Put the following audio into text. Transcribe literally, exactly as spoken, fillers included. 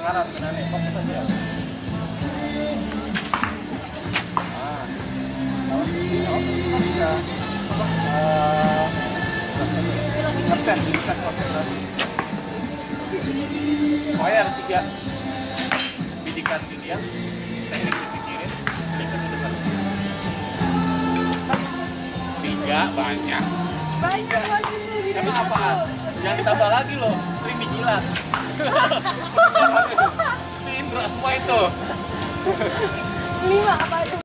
kedengaran sebenarnya, fokus aja. Nah, kalau ini oh, bisa apa? Uh, ngetes, ngetes konsentrasi. Pokoknya ada tiga bidikan ginian, teknik dipikirin, bidikan di depan. Tiga banyak. Banyak lagi nih. Emang apaan? Jangan ditambah lagi loh, sering dijilat. Ini indra semua itu. Lima apa aja?